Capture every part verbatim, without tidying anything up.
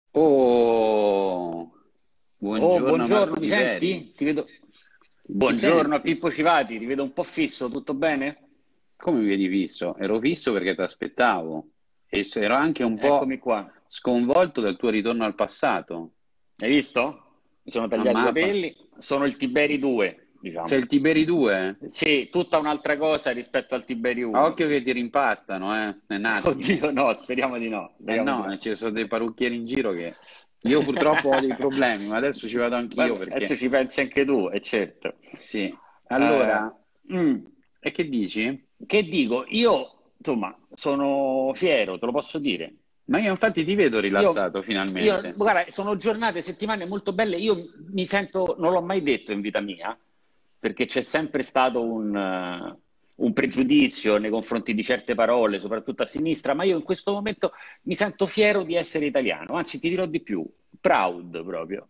Oh, Oh, buongiorno buongiorno, Marco mi Tiveri. senti? Ti vedo... Ti Buongiorno a senti? Pippo Civati, ti vedo un po' fisso, tutto bene? Come mi vedi fisso? Ero fisso perché ti aspettavo e s- ero anche un po' Eccomi qua. sconvolto dal tuo ritorno al passato. Hai visto? Mi sono A tagliati i mappa. capelli, sono il Tiberi due, Sei diciamo. il Tiberi due? Sì, tutta un'altra cosa rispetto al Tiberi A uno. occhio che ti rimpastano, eh, nei nastri. Oddio, no, speriamo di no, Eh speriamo di no, no. eh, ci sono dei parrucchieri in giro che... Io purtroppo ho dei problemi, ma adesso ci vado Ma anch'io adesso perché... ci pensi anche tu, è certo. Sì. Eh, Allora, mm. e che dici? Che dico? Io, insomma, sono fiero, te lo posso dire. Ma io infatti ti vedo Io, rilassato io, finalmente. guarda, sono giornate, settimane molto belle. Io mi sento, non l'ho mai detto in vita mia, perché c'è sempre stato un, eh, un pregiudizio nei confronti di certe parole, soprattutto a sinistra, ma io in questo momento mi sento fiero di essere italiano, anzi ti dirò di più, proud proprio.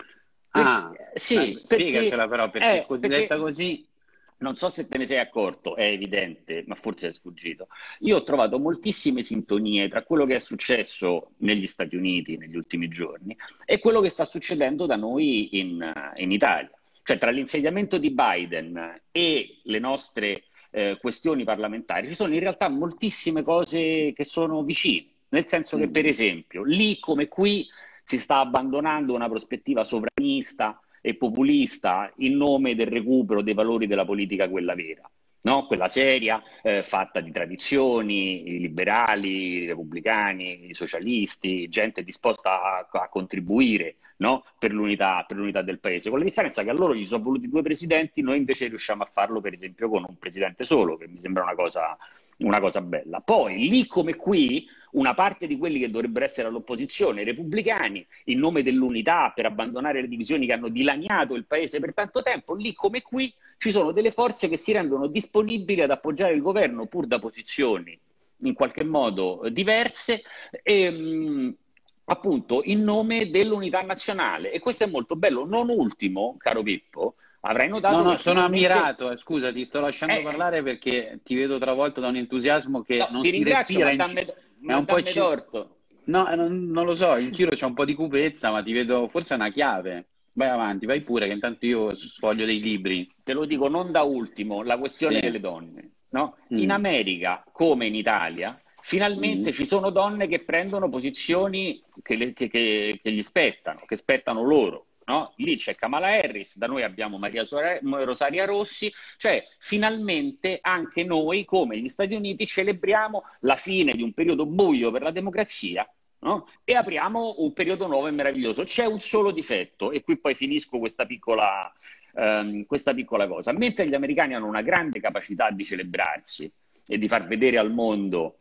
Ah, Perché, eh, sì, perché, spiegacela però, perché eh, cosiddetta perché così... non so se te ne sei accorto, è evidente, ma forse è sfuggito. Io ho trovato moltissime sintonie tra quello che è successo negli Stati Uniti negli ultimi giorni e quello che sta succedendo da noi in, in Italia. Cioè, tra l'insediamento di Biden e le nostre eh, questioni parlamentari, ci sono in realtà moltissime cose che sono vicine. Nel senso che, per Mm. esempio, lì come qui si sta abbandonando una prospettiva sovranista e populista in nome del recupero dei valori della politica, quella vera. No? Quella seria, eh, fatta di tradizioni, i liberali, i repubblicani, i socialisti, gente disposta a, a contribuire, no? per l'unità, per l'unità del paese. Con la differenza che a loro gli sono voluti due presidenti, noi invece riusciamo a farlo, per esempio, con un presidente solo, che mi sembra una cosa, una cosa bella. Poi, lì come qui, una parte di quelli che dovrebbero essere all'opposizione, i repubblicani, in nome dell'unità, per abbandonare le divisioni che hanno dilaniato il paese per tanto tempo, lì come qui ci sono delle forze che si rendono disponibili ad appoggiare il governo pur da posizioni in qualche modo diverse e, mh, appunto in nome dell'unità nazionale. E questo è molto bello. Non ultimo, caro Pippo, avrai No, notato no, che sono finalmente... ammirato, eh, scusa, ti sto lasciando Eh, parlare perché ti vedo travolto da un entusiasmo che no, non ti si ringrazio, respira ma in dammi, giro. È ma un po' dammi ecce- torto. No, eh, non, non lo so, in giro c'è un po' di cupezza, ma ti vedo, forse è una chiave. Vai avanti, vai pure, che intanto io sfoglio dei libri. Te lo dico non da ultimo, la Sì. questione delle donne. No? In Mm. America, come in Italia, finalmente Mm. ci sono donne che prendono posizioni che, le- che- che- che gli spettano, che spettano loro. No? Lì c'è Kamala Harris, da noi abbiamo Maria Sora- Rosaria Rossi, cioè finalmente anche noi, come gli Stati Uniti, celebriamo la fine di un periodo buio per la democrazia, no? E apriamo un periodo nuovo e meraviglioso. C'è un solo difetto, e qui poi finisco questa piccola, ehm, questa piccola cosa. Mentre gli americani hanno una grande capacità di celebrarsi e di far vedere al mondo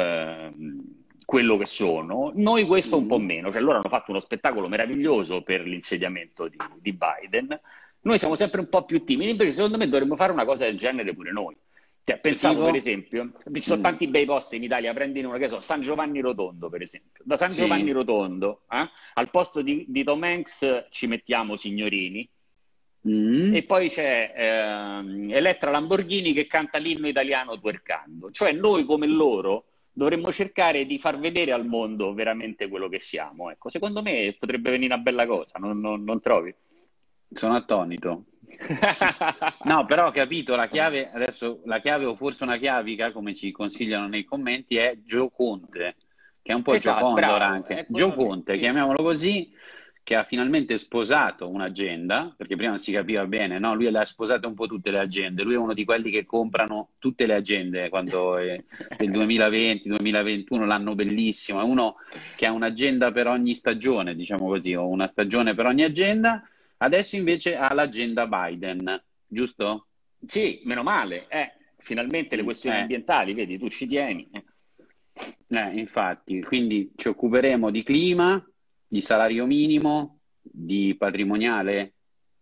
ehm, quello che sono, noi questo un po' Mm. meno. Cioè, loro hanno fatto uno spettacolo meraviglioso per l'insediamento di, di Biden. Noi siamo sempre un po' più timidi, invece secondo me dovremmo fare una cosa del genere pure noi. Cioè, pensavo per Tipo? esempio, ci sono Mm. tanti bei posti in Italia, prendi uno che so, San Giovanni Rotondo per esempio. Da San Giovanni Sì. Rotondo eh, al posto di, di Tom Hanks ci mettiamo Signorini e Mm. poi c'è ehm, Elettra Lamborghini che canta l'inno italiano twerkando. Cioè noi come loro dovremmo cercare di far vedere al mondo veramente quello che siamo. Ecco, secondo me potrebbe venire una bella cosa, non, non- non trovi? Sono attonito. No, però ho capito, la chiave, adesso la chiave o forse una chiavica, come ci consigliano nei commenti, è Joe Conte, che è un po' Joe Esatto, Condor bravo, anche. è Joe quello lì, Conte, sì. chiamiamolo così, che ha finalmente sposato un'agenda, perché prima non si capiva bene, no? Lui le ha sposate un po' tutte le agende, lui è uno di quelli che comprano tutte le agende quando è del duemilaventi, duemilaventuno, l'anno bellissimo, è uno che ha un'agenda per ogni stagione, diciamo così, o una stagione per ogni agenda. Adesso invece ha l'agenda Biden, giusto? Sì, meno male, eh, finalmente le Mm, questioni eh, ambientali, vedi, tu ci tieni. eh. eh, infatti, quindi ci occuperemo di clima, di salario minimo, di patrimoniale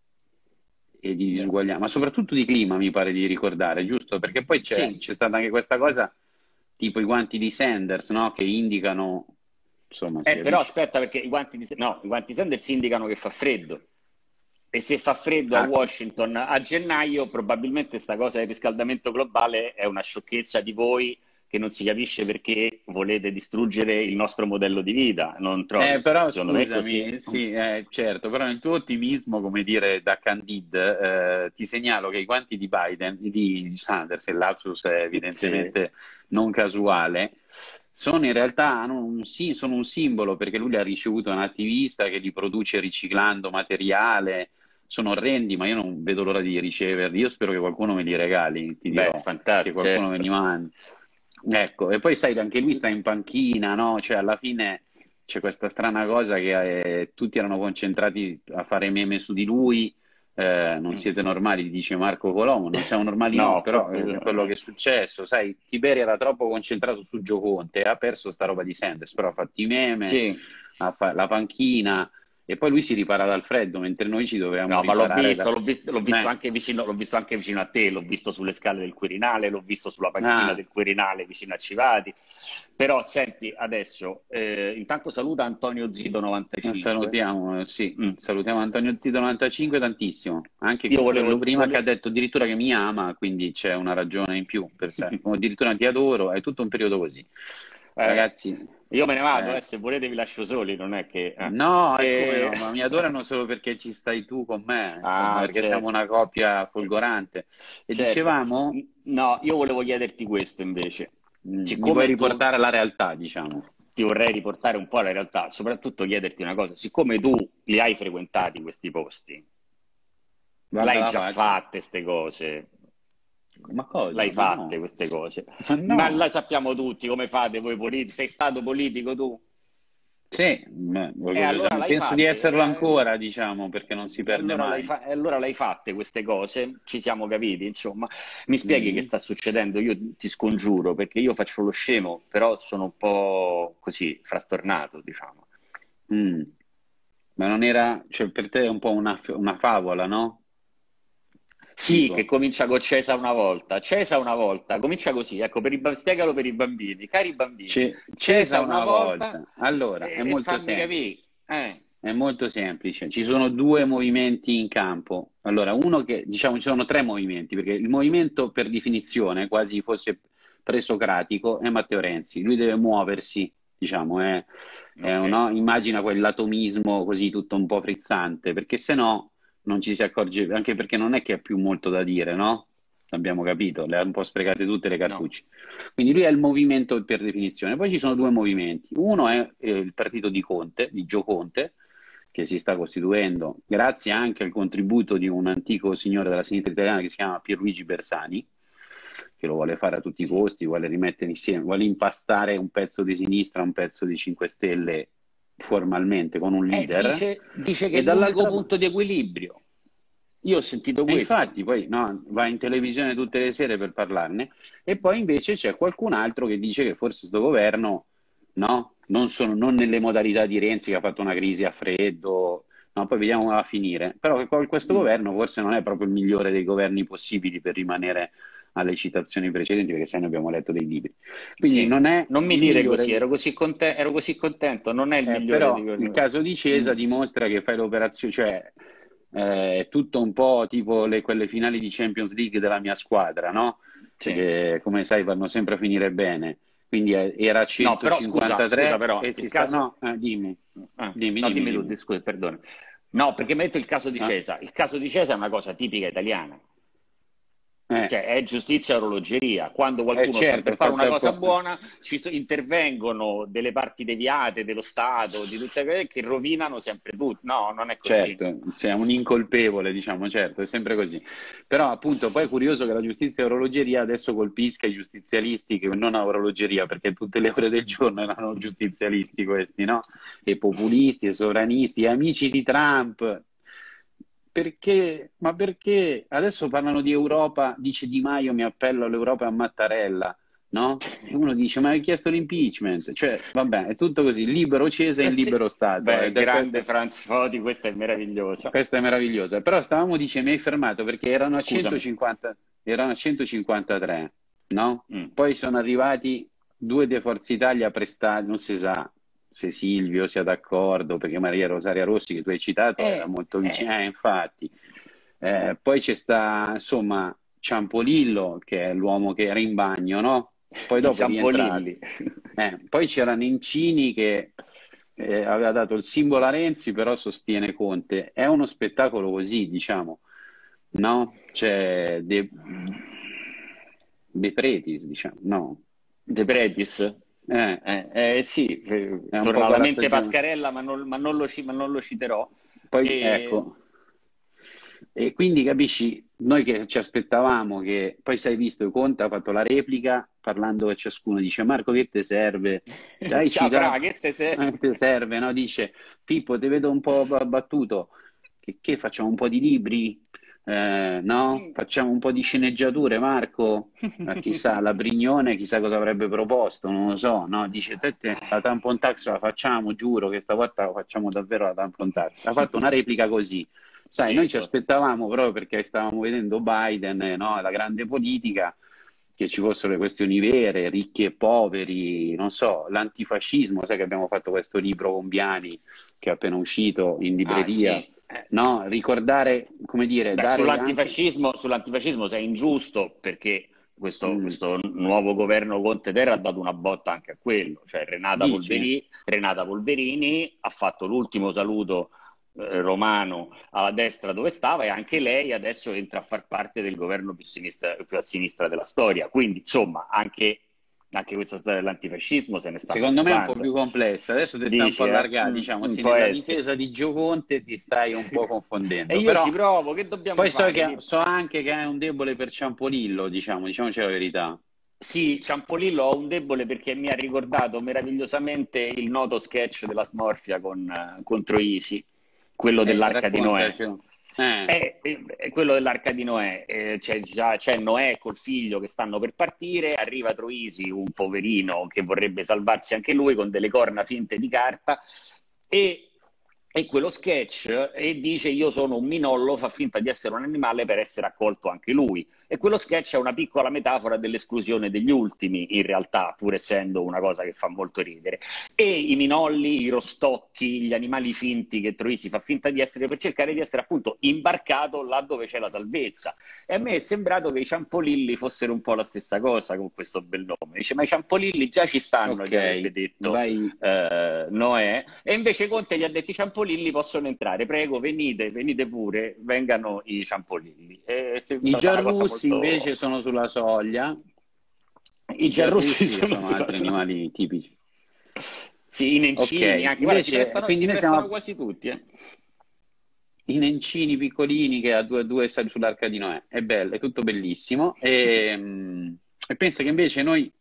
e di disuguaglianza, ma soprattutto di clima mi pare di ricordare, giusto? Perché poi c'è Sì, c'è stata anche questa cosa, tipo i guanti di Sanders, no? Che indicano, insomma, si eh, però capisce. aspetta perché i guanti di, no, i guanti Sanders indicano che fa freddo e se fa freddo a Ah, Washington a gennaio probabilmente sta cosa del riscaldamento globale è una sciocchezza di voi che non si capisce perché volete distruggere il nostro modello di vita, non trovi? Eh, però Secondo me è scusami, così. sì, eh, certo, però nel tuo ottimismo, come dire, da Candide, eh, ti segnalo che i guanti di Biden, di Sanders, il lapsus è Sì. evidentemente non casuale, sono in realtà hanno un, sì, sono un simbolo perché lui li ha ricevuto da un attivista che li produce riciclando materiale, sono orrendi, ma io non vedo l'ora di riceverli. Io spero che qualcuno me li regali, ti Beh, dirò, che fantastico, qualcuno me certo. li mandi. Ecco, e poi sai, anche lui sta in panchina, no? Cioè, alla fine c'è questa strana cosa che eh, tutti erano concentrati a fare meme su di lui. Eh, non Mm. siete normali, dice Marco Colombo, non siamo normali no, No, però forse eh, quello che eh, è successo, sai, Tiberio era troppo concentrato su Gioconte, ha perso sta roba di Sanders, però ha fatto i meme, sì. ha fa- la panchina, e poi lui si ripara dal freddo, mentre noi ci dovevamo No, ma l'ho riparare visto, da... l'ho vi- l'ho visto Eh, anche vicino, l'ho visto anche vicino a te, l'ho visto sulle scale del Quirinale, l'ho visto sulla panchina ah, del Quirinale vicino a Civati. Però senti, adesso, eh, intanto saluta Antonio Zido novantacinque. salutiamo, sì, Mm. salutiamo Antonio Zito novantacinque tantissimo, anche Io volevo, quello prima che ha vole- detto addirittura che mi ama, quindi c'è una ragione in più per sé, o addirittura ti adoro, è tutto un periodo così. Eh, Ragazzi, io me ne vado, eh, eh, se volete vi lascio soli, non è che... eh. no, e come E- no, ma mi adorano solo perché ci stai tu con me, insomma, Ah, perché siamo certo, una coppia folgorante. E certo. dicevamo, N- No, io volevo chiederti questo invece. mh, mi vuoi Siccome tu riportare alla realtà, diciamo. ti vorrei riportare un po' alla realtà, soprattutto chiederti una cosa, siccome tu li hai frequentati questi posti, Guarda l'hai la già faccia. fatte queste cose, Ma cosa? l'hai Ma fatte no, queste cose, ma ma no. la sappiamo tutti come fate voi politici, sei stato politico tu? Sì, beh, E allora orgogliosamente. l'hai Penso di fatte, esserlo eh, ancora, diciamo, perché non si e perde allora l'hai mai. fa- e allora l'hai fatte queste cose, ci siamo capiti, insomma. Mi spieghi che Mm, sta succedendo? Io ti scongiuro, perché io faccio lo scemo, però sono un po' così, frastornato, diciamo. mm. Ma non era, cioè per te è un po' una, una favola, no? Sì, che Tipo, comincia con Cesa una volta. Cesa una volta, comincia così, ecco, per i ba- spiegalo per i bambini. Cari bambini, c'è Cesa Cesa una una volta volta. Allora, è e, e molto fammi semplice. capire. Eh, È molto semplice. Ci sono due movimenti in campo. Allora, uno che, diciamo, ci sono tre movimenti, perché il movimento per definizione, quasi fosse presocratico, è Matteo Renzi. Lui deve muoversi, diciamo, è, è ok. uno- immagina quell'atomismo così tutto un po' frizzante, perché se no non ci si accorge, anche perché non è che ha più molto da dire, no? Abbiamo capito, le ha un po' sprecate tutte le No, cartucce. Quindi lui è il movimento per definizione. Poi ci sono due movimenti. Uno è eh, il partito di Conte, di Gio Conte, che si sta costituendo grazie anche al contributo di un antico signore della sinistra italiana che si chiama Pierluigi Bersani, che lo vuole fare a tutti i costi, vuole rimettere insieme, vuole impastare un pezzo di sinistra, un pezzo di cinque Stelle formalmente con un Eh, leader, dice, dice che è e l'unico dall'altra punto di equilibrio. Io ho sentito e questo. infatti poi no, va in televisione tutte le sere per parlarne, e poi invece c'è qualcun altro che dice che forse questo governo, no, non, sono, non nelle modalità di Renzi che ha fatto una crisi a freddo, no, poi vediamo come va a finire, però che poi questo Mm. governo forse non è proprio il migliore dei governi possibili per rimanere alle citazioni precedenti, perché sai, noi abbiamo letto dei libri. Quindi Sì, non è non mi il dire così, migliore. ero così conte- ero così contento, non è il Eh, migliore di però il quelli. caso di Cesa Mm. dimostra che fai l'operazione, cioè eh, è tutto un po' tipo le- quelle finali di Champions League della mia squadra, no? Sì. Che come sai vanno sempre a finire bene. Quindi eh, era a No, però scusa, scusa centocinquantatré però, e si il sta... caso... No, eh, dimmi, ah, dimmi, no, dimmi, dimmi tu, dimmi. di- scusa, perdono. No, perché mi hai detto il caso di Ah, Cesa. Il caso di Cesa è una cosa tipica italiana. eh, Cioè, è giustizia e orologeria. Quando eh, qualcuno sta certo, per è fare una fatta cosa appo- buona, ci so- intervengono delle parti deviate dello Stato, di tutte quelle che rovinano sempre tutto. No, non è così. Certo, sei un incolpevole, diciamo, certo, è sempre così. Però appunto poi è curioso che la giustizia e orologeria adesso colpisca i giustizialisti che non a orologeria, perché tutte le ore del giorno erano giustizialisti questi, no? E populisti e sovranisti, e amici di Trump. Perché? Ma perché? Adesso parlano di Europa, dice Di Maio, mi appello all'Europa e a Mattarella, no? E uno dice, ma hai chiesto l'impeachment? Cioè, vabbè, è tutto così, libero Cesa in Eh sì. libero Stato. Beh, Ed è grande questo. Franz Foti, questa è meravigliosa. Questa è meravigliosa, però stavamo dicendo, mi hai fermato perché erano a Scusami. centocinquanta, erano a centocinquantatré, no? Mm. Poi sono arrivati due dei Forza Italia prestati, non si sa se Silvio sia d'accordo, perché Maria Rosaria Rossi, che tu hai citato, era Eh, molto eh. vicina, eh, infatti. Eh, poi c'è sta, insomma, Ciampolillo, che è l'uomo che era in bagno, no? poi I dopo rientrato. Ciampolilli. Eh, poi c'era Nencini che eh, aveva dato il simbolo a Renzi, però sostiene Conte. È uno spettacolo così, diciamo, no? C'è De, De Pretis, diciamo, no? De Pretis? Eh, Eh, eh, sì, eh, è un torna po' alla quella mente stagione. Pascarella, ma non, ma non lo, ci- ma non lo citerò. Poi, E, ecco, e quindi capisci, noi che ci aspettavamo che, poi sai visto, Conte ha fatto la replica parlando che ciascuno dice Marco che te serve? Hai Ciao, Fra, citato, che te sei? eh, te serve, no? Dice Pippo, ti vedo un po' abbattuto, che, che facciamo un po' di libri? Eh, no? Facciamo un po' di sceneggiature, Marco? Eh, chissà, la Brignone, chissà cosa avrebbe proposto, non lo so, no? Dice, te, te, la tampon tax la facciamo, giuro che stavolta la facciamo davvero la tampon tax. Ha fatto una replica così. Sai, noi Sì, ci lo- aspettavamo proprio perché stavamo vedendo Biden, eh, no? La grande politica, che ci fossero le questioni vere, ricchi e poveri, non so, l'antifascismo, sai che abbiamo fatto questo libro con Biani che è appena uscito in ah, libreria, sì. Eh, no? Ricordare, come dire, Beh, dare anche... sull'antifascismo, sull'antifascismo sei ingiusto perché questo, Mm, questo nuovo governo Conte Terra ha dato una botta anche a quello. Cioè Renata dici? Polverini, Renata Polverini ha fatto l'ultimo saluto eh, romano alla destra dove stava e anche lei adesso entra a far parte del governo più, sinistra, più a sinistra della storia. Quindi, insomma, anche, anche questa storia dell'antifascismo se ne sta Secondo me è un po' preoccupando. più complessa, adesso ti stai un po' Dici, eh? allargando, Mm, diciamo, mm, sì, può nella essere. difesa di Gioconte ti stai un po' E confondendo, io ci però provo, che dobbiamo poi so, fare? che, Che- so anche che hai un debole per Ciampolillo, diciamo, diciamoci la verità. Sì, Ciampolillo ho un debole perché mi ha ricordato meravigliosamente il noto sketch della smorfia con, eh, contro Isi, quello Eh, dell'Arca di Noè. raccontaci. Eh, È, è- è quello dell'Arca di Noè, eh, c'è, già- c'è Noè col figlio che stanno per partire, arriva Troisi, un poverino che vorrebbe salvarsi anche lui con delle corna finte di carta e, e quello sketch e dice io sono un minollo, fa finta di essere un animale per essere accolto anche lui. E quello sketch è una piccola metafora dell'esclusione degli ultimi, in realtà, pur essendo una cosa che fa molto ridere. E i minolli, i rostotti, gli animali finti che Troisi fa finta di essere per cercare di essere appunto imbarcato là dove c'è la salvezza. E a me è sembrato che i Ciampolilli fossero un po' la stessa cosa con questo bel nome. Dice, ma i Ciampolilli già ci stanno, gli avrebbe ok, detto vai. eh, Noè. E invece Conte gli ha detto i Ciampolilli possono entrare, prego, venite, venite pure, vengano i Ciampolilli. E è I sembrata una cosa giarrussi invece molto... sono sulla soglia, I i giarrussi giarrussi che sono sono sulla altri soglia. animali tipici. Sì, i Ok, nencini, anche, guarda, si invece, prestano, quindi si noi siamo prestano a- quasi tutti, eh. i nencini piccolini che a due a due sali sull'Arca di Noè, è bello, è tutto bellissimo. E, mm, e pensa che invece noi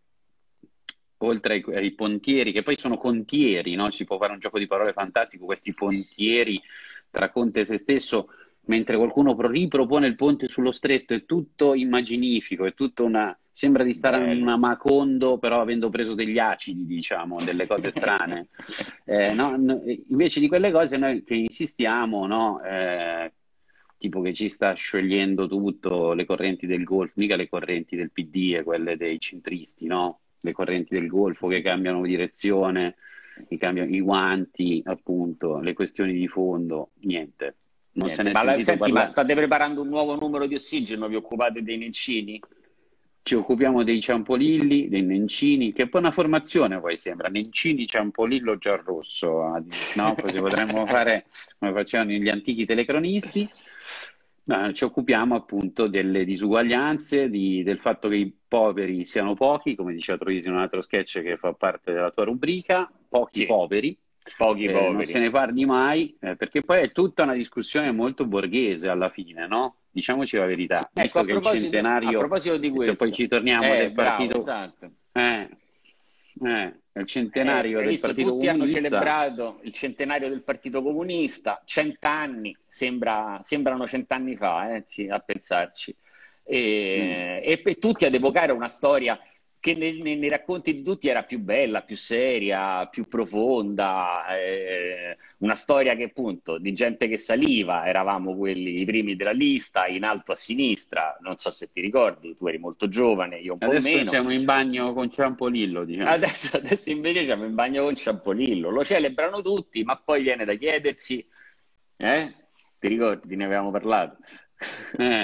oltre ai, ai pontieri, che poi sono contieri, no? Si può fare un gioco di parole fantastico, questi pontieri tra Conte e se stesso, mentre qualcuno pro- ripropone il ponte sullo stretto, è tutto immaginifico, è tutto una... Sembra di stare in Bello. una Macondo, però avendo preso degli acidi, diciamo, delle cose strane. Eh, no, no, invece di quelle cose noi che insistiamo, no? Eh, tipo che ci sta sciogliendo tutto, le correnti del Golfo, mica le correnti del P D e quelle dei centristi, no? Le correnti del Golfo che cambiano direzione, che cambiano i guanti, appunto, le questioni di fondo, niente. Non se Niente, n'è ma la- sentito senti, ma parlare. state preparando un nuovo numero di ossigeno? Vi occupate dei nencini? Ci occupiamo dei Ciampolilli, dei Nencini, che è poi una formazione poi sembra, Nencini, Ciampolillo, Giarrosso, no? Così potremmo fare come facevano gli antichi telecronisti. No, ci occupiamo appunto delle disuguaglianze, di- del fatto che i poveri siano pochi, come diceva Troisi in un altro sketch che fa parte della tua rubrica, pochi Sì, poveri, pochi eh, non se poveri. ne parli mai, eh, perché poi è tutta una discussione molto borghese alla fine, no? Diciamoci la verità, Ecco, visto a che il proposito, a centenario, proposito di e poi questo, ci torniamo eh, del bravo, partito, esatto. eh, eh, il Eh, centenario hai del visto, Partito tutti hanno Comunista, celebrato il centenario del Partito Comunista, cent'anni, sembra, sembrano cent'anni fa, eh, ci- a pensarci. mm. E, e per tutti ad evocare una storia che nei, nei- nei racconti di tutti era più bella, più seria, più profonda, eh, una storia che appunto di gente che saliva, eravamo quelli i primi della lista, in alto a sinistra, non so se ti ricordi, tu eri molto giovane, io un po' Adesso meno. siamo in bagno con Ciampolillo, diciamo. Adesso, adesso invece siamo in bagno con Ciampolillo, lo celebrano tutti, ma poi viene da chiedersi, eh? Ti ricordi, ne avevamo parlato? Eh.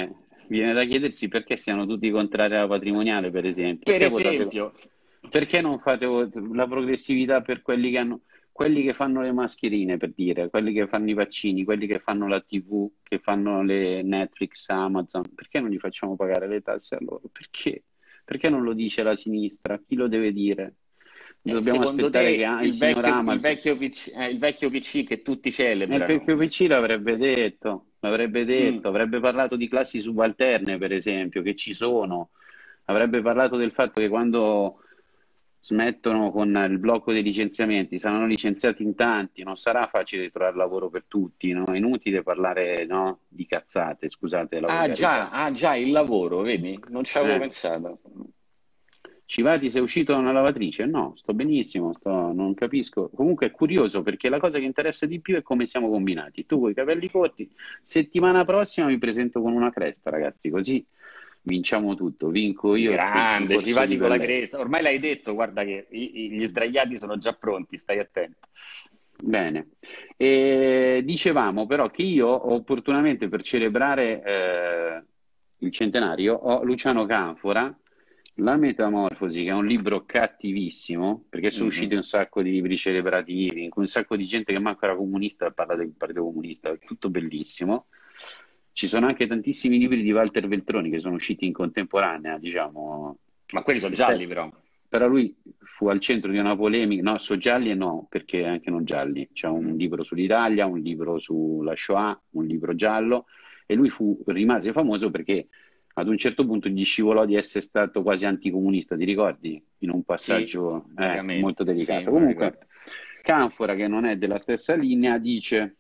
viene da chiedersi perché siano tutti contrari alla patrimoniale, per esempio. Per Perché votate- esempio, perché non fate vot- la progressività per quelli che hanno, quelli che fanno le mascherine, per dire, quelli che fanno i vaccini, quelli che fanno la T V, che fanno le Netflix, Amazon? Perché non gli facciamo pagare le tasse a loro? Perché? Perché non lo dice la sinistra? Chi lo deve dire? eh, Dobbiamo secondo aspettare che te ah, il il signor vecchio, il Amazon. vecchio P C, eh, il vecchio P C che tutti E il celebrano, vecchio P C l'avrebbe detto, l'avrebbe mm, detto, avrebbe parlato di classi subalterne, per esempio, che ci sono, avrebbe parlato del fatto che quando smettono con il blocco dei licenziamenti, saranno licenziati in tanti, non sarà facile trovare lavoro per tutti, no? È inutile parlare, no, di cazzate, scusate la ah già, volgarità. ah già, il lavoro, vedi? Non ci avevo Eh. pensato. Civati, sei uscito da una lavatrice? No, sto benissimo, sto- non capisco. Comunque è curioso perché la cosa che interessa di più è come siamo combinati. Tu con i capelli corti, settimana prossima mi presento con una cresta, ragazzi, così vinciamo tutto. Vinco io il, il Grande, ci corso di vadi con la bellezza. cresta. Ormai l'hai detto, guarda che i- i- gli sdraiati sono già pronti, stai attento. Bene. E dicevamo però che io opportunamente per celebrare eh, il centenario ho Luciano Canfora, La Metamorfosi, che è un libro cattivissimo, perché sono usciti Mhm. un sacco di libri celebrativi, in cui un sacco di gente che manco era comunista parla del Partito Comunista, è tutto bellissimo. Ci sono anche tantissimi libri di Walter Veltroni che sono usciti in contemporanea, diciamo, Ma che, quelli sono che se- gialli però. però lui fu al centro di una polemica, no, so gialli e no, perché anche non gialli. C'è un Mm. libro sull'Italia, un libro sulla Shoah, un libro giallo, e lui fu, rimase famoso perché ad un certo punto gli scivolò di essere stato quasi anticomunista, ti ricordi? In un Sì, passaggio eh, molto vagamente, sì, delicato. me lo Comunque, ricordo. Canfora, che non è della stessa linea, dice,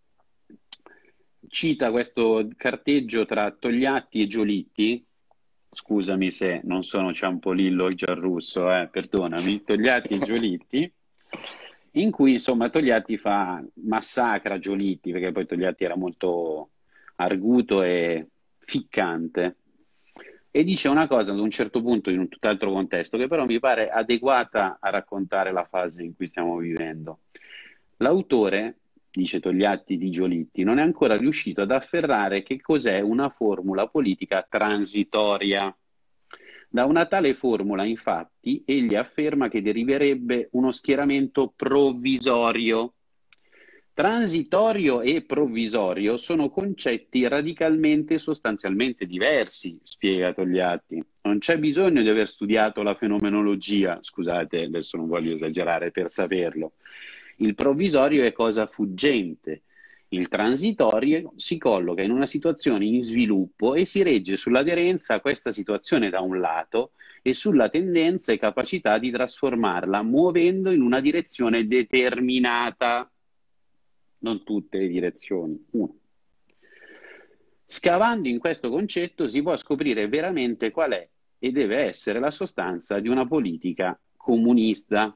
cita questo carteggio tra Togliatti e Giolitti. Scusami se non sono Ciampolillo o Giarrusso, eh, perdonami, Togliatti e Giolitti, in cui insomma Togliatti fa massacra Giolitti, perché poi Togliatti era molto arguto e ficcante, e dice una cosa ad un certo punto in un tutt'altro contesto che però mi pare adeguata a raccontare la fase in cui stiamo vivendo. L'autore, dice Togliatti di Giolitti, non è ancora riuscito ad afferrare che cos'è una formula politica transitoria. Da una tale formula, infatti, egli afferma che deriverebbe uno schieramento provvisorio. Transitorio e provvisorio sono concetti radicalmente e sostanzialmente diversi, spiega Togliatti. Non c'è bisogno di aver studiato la fenomenologia, scusate, adesso non voglio esagerare, per saperlo. Il provvisorio è cosa fuggente. Il transitorio si colloca in una situazione in sviluppo e si regge sull'aderenza a questa situazione da un lato e sulla tendenza e capacità di trasformarla, muovendo in una direzione determinata. Non tutte le direzioni, una. Scavando in questo concetto si può scoprire veramente qual è e deve essere la sostanza di una politica comunista.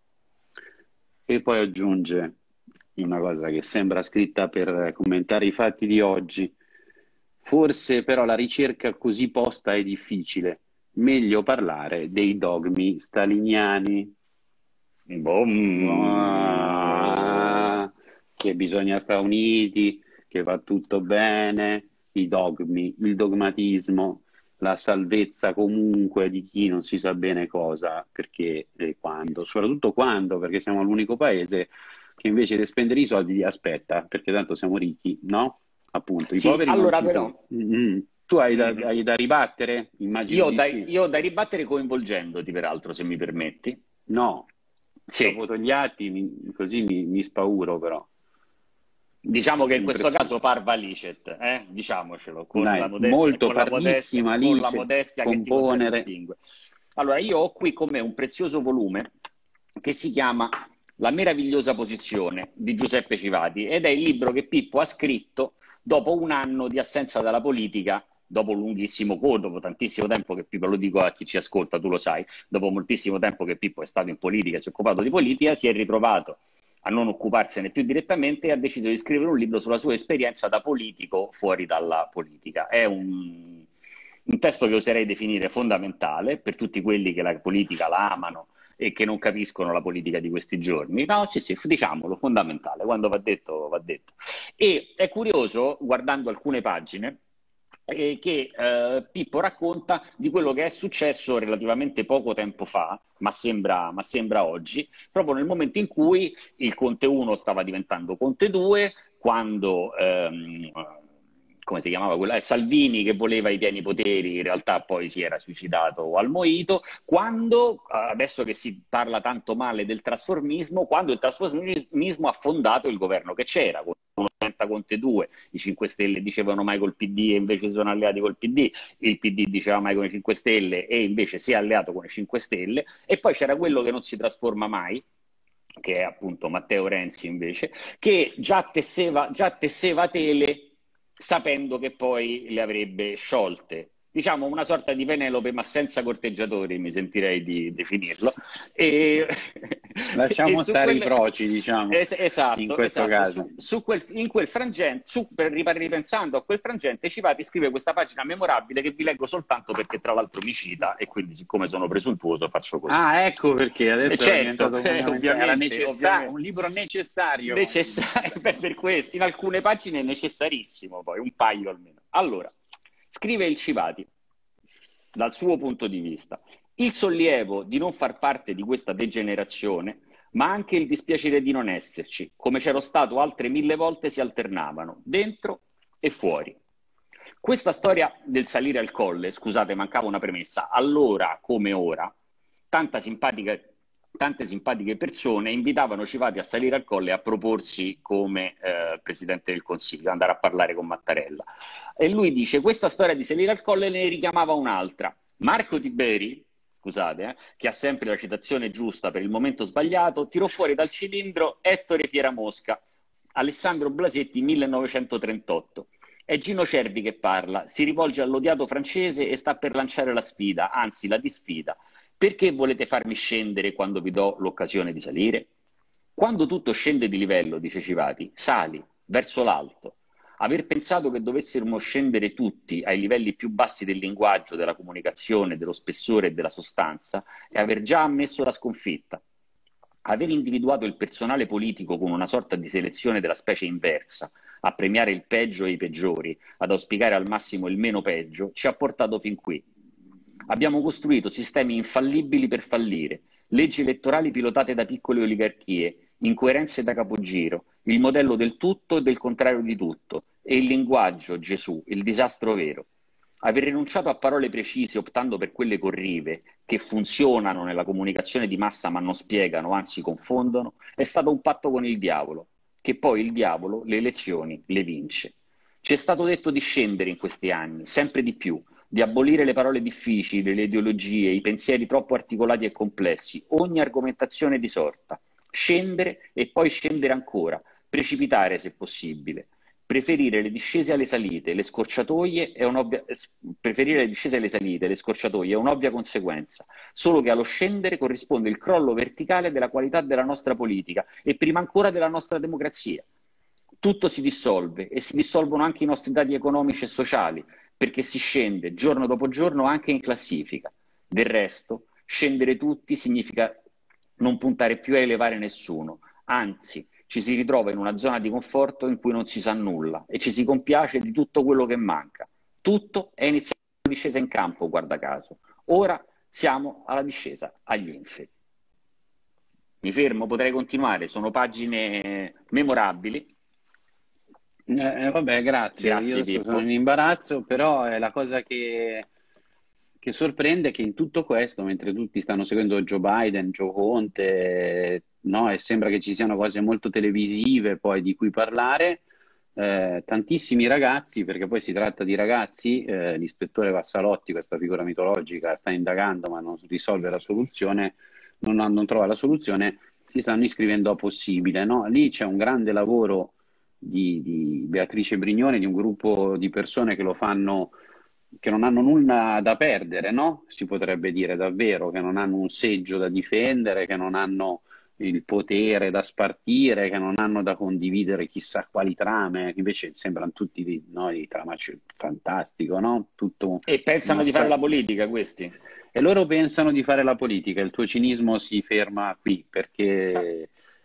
E poi aggiunge una cosa che sembra scritta per commentare i fatti di oggi. Forse però la ricerca così posta è difficile. Meglio parlare dei dogmi staliniani. Boom. Ah, che bisogna stare uniti, che va tutto bene, i dogmi, il dogmatismo, la salvezza comunque di chi non si sa bene cosa, perché e quando, soprattutto quando, perché siamo l'unico paese che invece di spendere i soldi aspetta, perché tanto siamo ricchi, no? Appunto, i Sì, poveri non allora ci però, sono. Mm-hmm. Tu hai da, mhm. hai da ribattere? Immagino Io ho di da, sì. io ho da ribattere coinvolgendoti, peraltro, se mi permetti. No, Sì, dopo Togliatti mi- così mi, mi spauro però. diciamo che in questo Impressione. caso parva licet, eh? Diciamocelo, con la Dai, modestia, molto con la modestia, parlissima con la Lice, modestia che ti componere. contraddistingue. Allora, io ho qui con me un prezioso volume che si chiama La meravigliosa posizione di Giuseppe Civati ed è il libro che Pippo ha scritto dopo un anno di assenza dalla politica, dopo un lunghissimo corso, dopo tantissimo tempo che Pippo, lo dico a chi ci ascolta, tu lo sai, dopo moltissimo tempo che Pippo è stato in politica, si è occupato di politica, si è ritrovato a non occuparsene più direttamente e ha deciso di scrivere un libro sulla sua esperienza da politico fuori dalla politica. È un, un testo che oserei definire fondamentale per tutti quelli che la politica la amano e che non capiscono la politica di questi giorni. No, sì, sì, diciamolo, fondamentale, quando va detto, va detto. E è curioso, guardando alcune pagine, eh, che eh, Pippo racconta di quello che è successo relativamente poco tempo fa, ma sembra, ma sembra oggi, proprio nel momento in cui il Conte uno stava diventando Conte due, quando ehm, come si chiamava quella? Eh, Salvini, che voleva i pieni poteri, in realtà poi si era suicidato al Mojito, quando, adesso che si parla tanto male del trasformismo, quando il trasformismo ha fondato il governo che c'era, con Conte due, i cinque Stelle dicevano mai col P D e invece si sono alleati col P D, il P D diceva mai con i cinque Stelle e invece si è alleato con i cinque Stelle, e poi c'era quello che non si trasforma mai, che è appunto Matteo Renzi invece, che già tesseva, già tesseva tele sapendo che poi le avrebbe sciolte. Diciamo una sorta di Penelope, ma senza corteggiatori, mi sentirei di definirlo. E, Lasciamo e su stare quelle... i proci, diciamo, es esatto, in questo esatto. caso. Su, su quel, in quel frangente, su, per ripensando a quel frangente, Civati scrive questa pagina memorabile che vi leggo soltanto perché tra l'altro mi cita, e quindi siccome sono presuntuoso faccio così. Ah, ecco perché adesso E è certo, diventato eh, fondamentale. Era ovviamente, necessa- ovviamente. un libro necessario. Necessario, beh, per questo, in alcune pagine è necessarissimo, poi un paio almeno. Allora, scrive il Civati, dal suo punto di vista, il sollievo di non far parte di questa degenerazione, ma anche il dispiacere di non esserci, come c'ero stato altre mille volte, si alternavano, dentro e fuori. Questa storia del salire al colle, scusate, mancava una premessa, allora come ora, tanta simpatica... tante simpatiche persone invitavano Civati a salire al colle e a proporsi come eh, Presidente del Consiglio, andare a parlare con Mattarella. E lui dice, questa storia di salire al colle ne richiamava un'altra. Marco Tiberi, scusate, eh, che ha sempre la citazione giusta per il momento sbagliato, tirò fuori dal cilindro Ettore Fieramosca, Alessandro Blasetti, millenovecentotrentotto. È Gino Cervi che parla, si rivolge all'odiato francese e sta per lanciare la sfida, anzi la disfida. Perché volete farmi scendere quando vi do l'occasione di salire? Quando tutto scende di livello, dice Civati, sali verso l'alto. Aver pensato che dovessimo scendere tutti ai livelli più bassi del linguaggio, della comunicazione, dello spessore e della sostanza è aver già ammesso la sconfitta. Aver individuato il personale politico con una sorta di selezione della specie inversa, a premiare il peggio e i peggiori, ad auspicare al massimo il meno peggio, ci ha portato fin qui. Abbiamo costruito sistemi infallibili per fallire, leggi elettorali pilotate da piccole oligarchie, incoerenze da capogiro, il modello del tutto e del contrario di tutto, e il linguaggio, Gesù, il disastro vero. Aver rinunciato a parole precise optando per quelle corrive, che funzionano nella comunicazione di massa ma non spiegano, anzi confondono, è stato un patto con il diavolo, che poi il diavolo le elezioni le vince. Ci è stato detto di scendere in questi anni, sempre di più, di abolire le parole difficili, le ideologie, i pensieri troppo articolati e complessi, ogni argomentazione di sorta, scendere e poi scendere ancora, precipitare se possibile, preferire le discese alle salite, le scorciatoie è un'ovvia, preferire le discese alle salite, le scorciatoie è un'ovvia conseguenza, solo che allo scendere corrisponde il crollo verticale della qualità della nostra politica e prima ancora della nostra democrazia. Tutto si dissolve e si dissolvono anche i nostri dati economici e sociali, perché si scende giorno dopo giorno anche in classifica. Del resto, scendere tutti significa non puntare più a elevare nessuno, anzi, ci si ritrova in una zona di conforto in cui non si sa nulla e ci si compiace di tutto quello che manca. Tutto è iniziato la discesa in campo, guarda caso. Ora siamo alla discesa agli inferi. Mi fermo, potrei continuare, sono pagine memorabili. Eh, vabbè, grazie. Grazie, Io Pippo. sono in imbarazzo, però è la cosa che, che sorprende è che in tutto questo, mentre tutti stanno seguendo Joe Biden, Joe Conte, no, e sembra che ci siano cose molto televisive poi di cui parlare, eh, tantissimi ragazzi, perché poi si tratta di ragazzi, eh, l'ispettore Vassalotti, questa figura mitologica, sta indagando ma non risolve la soluzione, non, non trova la soluzione, si stanno iscrivendo a Possibile, no? Lì c'è un grande lavoro Di, di Beatrice Brignone, di un gruppo di persone che lo fanno, che non hanno nulla da perdere, no? Si potrebbe dire davvero, che non hanno un seggio da difendere, che non hanno il potere da spartire, che non hanno da condividere chissà quali trame, che invece sembrano tutti di, no, di tramacci fantastico, no? Tutto E pensano di fare la politica questi? E loro pensano di fare la politica, il tuo cinismo si ferma qui, perché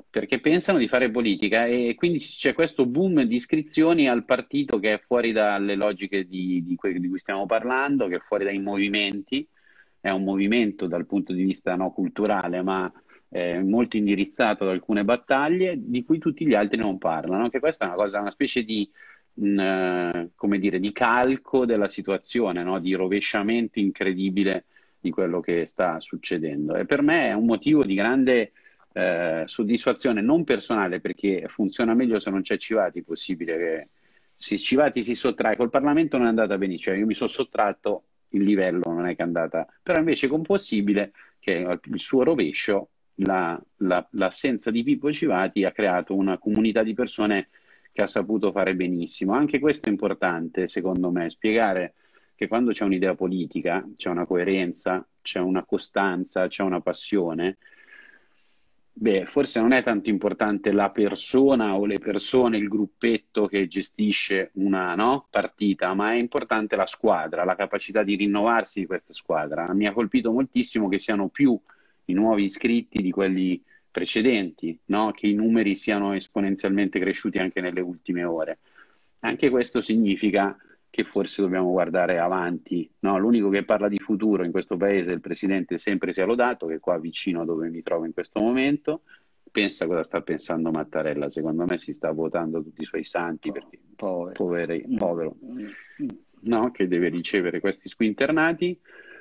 perché pensano di fare politica e quindi c'è questo boom di iscrizioni al partito che è fuori dalle logiche di, di, que- di cui stiamo parlando, che è fuori dai movimenti, è un movimento dal punto di vista no, culturale, ma eh, molto indirizzato ad alcune battaglie di cui tutti gli altri non parlano, che questa è una cosa, una specie di, mh, eh, come dire, di calco della situazione, no? Di rovesciamento incredibile di quello che sta succedendo. E per me è un motivo di grande eh, soddisfazione non personale, perché funziona meglio se non c'è Civati, possibile che se Civati si sottrae, col Parlamento non è andata benissimo, cioè io mi sono sottratto, il livello non è che è andata, però invece con Possibile, che è il suo rovescio, la- la- l'assenza di Pippo Civati ha creato una comunità di persone che ha saputo fare benissimo. Anche questo è importante, secondo me, spiegare che quando c'è un'idea politica, c'è una coerenza, c'è una costanza, c'è una passione. Beh, forse non è tanto importante la persona o le persone, il gruppetto che gestisce una, no, partita, ma è importante la squadra, la capacità di rinnovarsi di questa squadra. Mi ha colpito moltissimo che siano più i nuovi iscritti di quelli precedenti, no? Che i numeri siano esponenzialmente cresciuti anche nelle ultime ore. Anche questo significa che forse dobbiamo guardare avanti, no? L'unico che parla di futuro in questo paese è il presidente sempre sia lodato, che è qua vicino dove mi trovo in questo momento. Pensa cosa sta pensando Mattarella, secondo me si sta votando tutti i suoi santi perché Povero. poveri- Mm. povero, Mm. Mm. no? Che deve ricevere questi squinternati.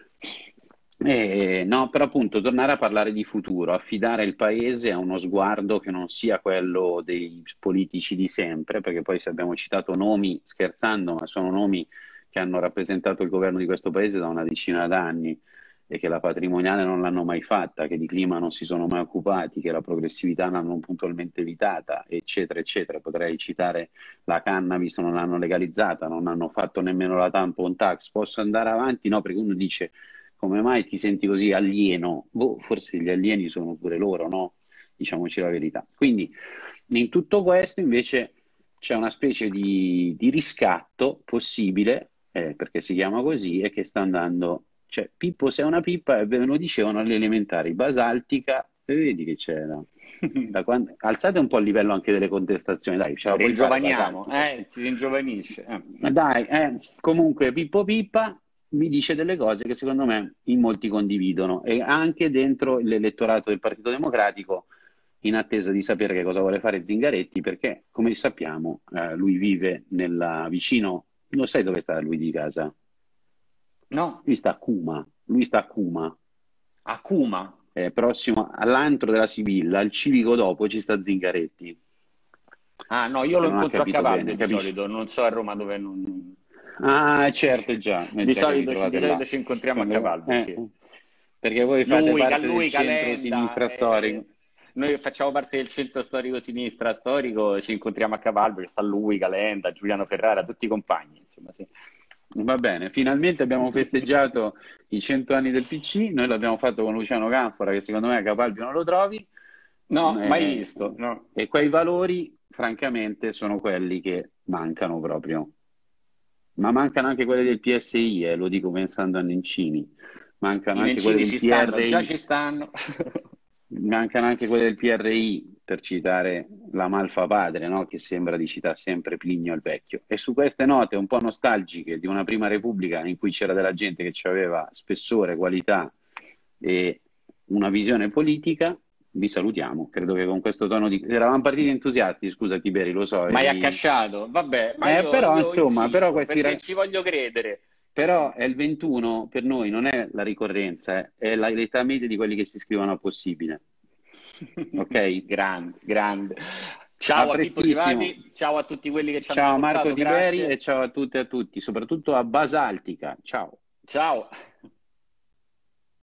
Eh, no, però appunto tornare a parlare di futuro, affidare il paese a uno sguardo che non sia quello dei politici di sempre, perché poi se abbiamo citato nomi, scherzando, ma sono nomi che hanno rappresentato il governo di questo paese da una decina d'anni e che la patrimoniale non l'hanno mai fatta, che di clima non si sono mai occupati, che la progressività l'hanno puntualmente evitata, eccetera, eccetera. Potrei citare la cannabis, non l'hanno legalizzata, non hanno fatto nemmeno la tampon tax. Posso andare avanti? No, perché uno dice come mai ti senti così alieno? Boh, forse gli alieni sono pure loro, no? Diciamoci la verità. Quindi in tutto questo invece c'è una specie di, di riscatto possibile, eh, perché si chiama così, e che sta andando. Cioè, Pippo sei una pippa, e ve lo dicevano alle elementari, basaltica, e vedi che c'era. Da quando... Alzate un po' il livello anche delle contestazioni, dai, ce la puoi fare, Ringiovaniamo, basaltica, eh, si ringiovanisce. Eh. ma dai, eh, comunque Pippo Pippa mi dice delle cose che secondo me in molti condividono e anche dentro l'elettorato del Partito Democratico in attesa di sapere che cosa vuole fare Zingaretti perché come sappiamo eh, lui vive nella, vicino, non sai dove sta lui di casa? No, Lui sta a Cuma, lui sta a Cuma, a Cuma. eh, prossimo all'antro della Sibilla, al civico dopo ci sta Zingaretti. Ah no, io Che lo non ha incontro a capito Cavallo bene, di capisci? solito, non so a Roma dove non... Ah, certo, già. eh, Di già che vi solito, ci- trovate di solito là. ci incontriamo a Quando- Cavallo, eh, sì. Perché voi fate Lui, parte lui, del centro-sinistra Calenda, storico. eh, noi facciamo parte del centro storico sinistra storico, ci incontriamo a Cavallo, che sta lui, Calenda, Giuliano Ferrara, tutti i compagni, insomma, sì. Va bene, finalmente abbiamo festeggiato i cento anni del P C, noi l'abbiamo fatto con Luciano Canfora, che secondo me a Capalbio non lo trovi. No, mai Eh, visto, no. E quei valori, francamente, sono quelli che mancano proprio. Ma mancano anche quelli del P S I, eh, lo dico pensando a Nencini. Mancano I anche quelli Nencini del ci stanno, già P R I. ci stanno. Mancano anche quelle del P R I, per citare la Malfa Padre, no? Che sembra di citare sempre Plinio il Vecchio. E su queste note un po' nostalgiche di una prima Repubblica in cui c'era della gente che aveva spessore, qualità e una visione politica, vi salutiamo. Credo che con questo tono di... Eravamo partiti entusiasti, scusa Tiberi, lo so. Ma hai eri- accasciato, vabbè, ma Eh, io, però, io insomma, insisto, però questi perché rag- ci voglio credere. Però è il ventuno, per noi non è la ricorrenza, eh, è la- l'età media di quelli che si iscrivono a Possibile. Ok? Grande, grande. A Ciao a Pippo prestissimo. Civati, ciao a tutti quelli che ci hanno Ciao ascoltato, Marco Tiberi grazie. e ciao a tutte e a tutti, soprattutto a Basaltica. Ciao. Ciao.